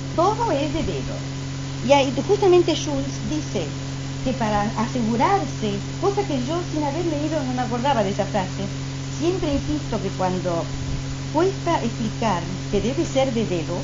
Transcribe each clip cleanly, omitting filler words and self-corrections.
todo es de dedo. Y ahí, justamente Schulz dice que para asegurarse, cosa que yo sin haber leído no me acordaba de esa frase, siempre insisto que cuando cuesta explicar que debe ser de dedos,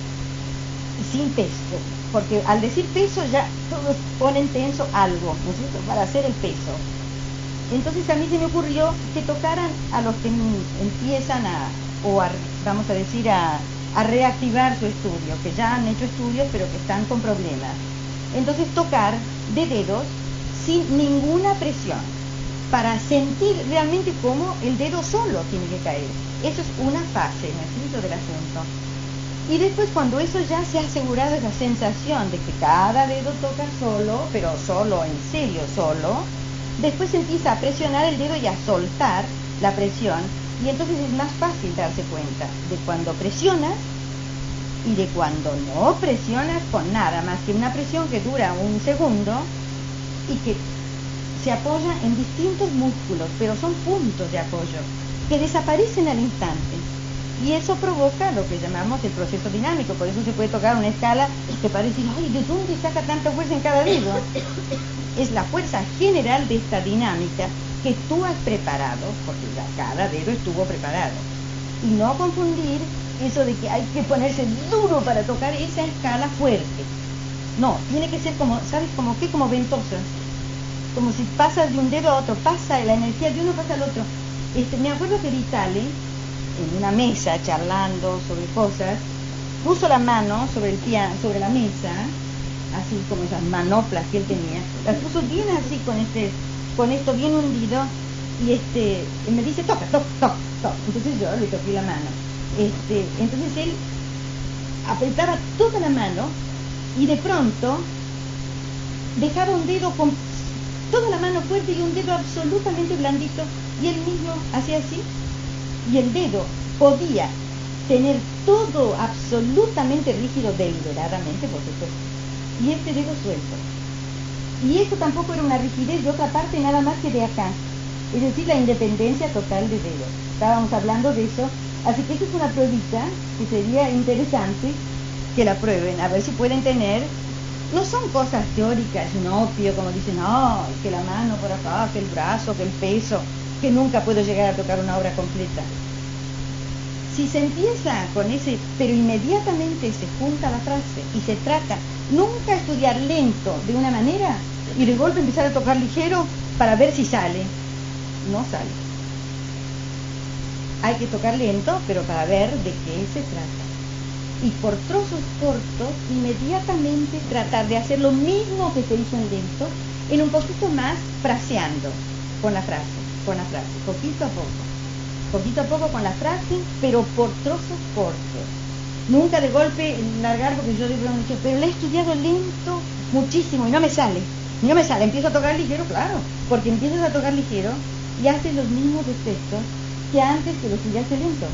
sin peso, porque al decir peso ya todos ponen tenso algo, ¿no es cierto?, para hacer el peso. Entonces a mí se me ocurrió que tocaran a los que empiezan vamos a decir, a reactivar su estudio, que ya han hecho estudios pero que están con problemas. Entonces tocar de dedos sin ninguna presión, para sentir realmente cómo el dedo solo tiene que caer. Eso es una fase, ¿no es cierto?, del asunto. Y después, cuando eso ya se ha asegurado, esa sensación de que cada dedo toca solo, pero solo, en serio solo, después empieza a presionar el dedo y a soltar la presión, y entonces es más fácil darse cuenta de cuando presionas y de cuando no presionas con nada más que una presión que dura un segundo y que se apoya en distintos músculos, pero son puntos de apoyo que desaparecen al instante. Y eso provoca lo que llamamos el proceso dinámico. Por eso se puede tocar una escala que parece, ay, ¿de dónde saca tanta fuerza en cada dedo? Es la fuerza general de esta dinámica que tú has preparado, porque ya cada dedo estuvo preparado. Y no confundir eso de que hay que ponerse duro para tocar esa escala fuerte. No, tiene que ser como, ¿sabes? Como ventosas. Como si pasas de un dedo a otro, pasa la energía de uno, pasa al otro. Me acuerdo que Vitale, en una mesa charlando sobre cosas, puso la mano sobre el piano, sobre la mesa, así como esas manoplas que él tenía, las puso bien así con esto bien hundido, y me dice toca. Entonces yo le toqué la mano. Entonces él apretaba toda la mano y de pronto dejaba un dedo con toda la mano fuerte y un dedo absolutamente blandito, y él mismo hacía así, y el dedo podía tener todo absolutamente rígido deliberadamente, por supuesto, y este dedo suelto. Y esto tampoco era una rigidez de otra parte nada más que de acá, es decir, la independencia total de dedo. Estábamos hablando de eso, así que esta es una pruebita que sería interesante que la prueben, a ver si pueden tener. No son cosas teóricas, inopio, como dicen, que la mano por acá, que el brazo, que el peso, que nunca puedo llegar a tocar una obra completa. Si se empieza con ese, pero inmediatamente se junta la frase y se trata, nunca estudiar lento de una manera y de golpe empezar a tocar ligero para ver si sale. No sale. Hay que tocar lento, pero para ver de qué se trata. Y por trozos cortos, inmediatamente tratar de hacer lo mismo que se hizo en lento, en un poquito más, fraseando con la frase, poquito a poco con la frase, pero por trozos cortos. Nunca de golpe largar, porque yo digo, pero le he estudiado lento muchísimo y no me sale, empiezo a tocar ligero, claro, porque empiezas a tocar ligero y haces los mismos efectos que antes que lo estudiaste lento.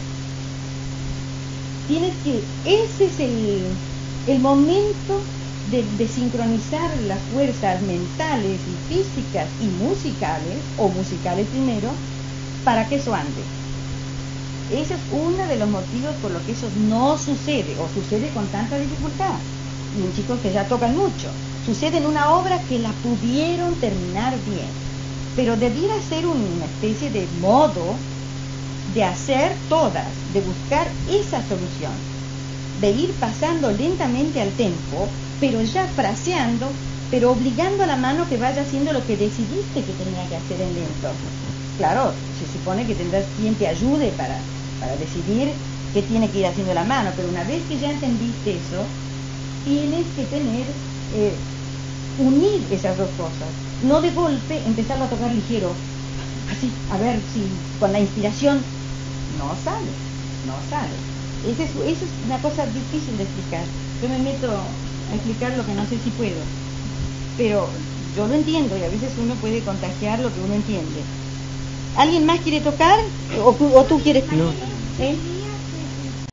Ese es el momento de sincronizar las fuerzas mentales y físicas y musicales, o musicales primero, para que eso ande. Ese es uno de los motivos por los que eso no sucede, o sucede con tanta dificultad. Y en chicos que ya tocan mucho. Sucede en una obra que la pudieron terminar bien, pero debiera ser una especie de modo de hacer todas, de buscar esa solución, de ir pasando lentamente al tempo, pero ya fraseando, pero obligando a la mano que vaya haciendo lo que decidiste que tenía que hacer en lento. Claro, se supone que tendrás quien te ayude para decidir qué tiene que ir haciendo la mano, pero una vez que ya entendiste eso, tienes que unir esas dos cosas, no de golpe empezarlo a tocar ligero, así, a ver si con la inspiración. No sale. Eso es una cosa difícil de explicar. Yo me meto a explicar lo que no sé si puedo, pero yo lo entiendo y a veces uno puede contagiar lo que uno entiende. ¿Alguien más quiere tocar? ¿O tú quieres? No. ¿Eh?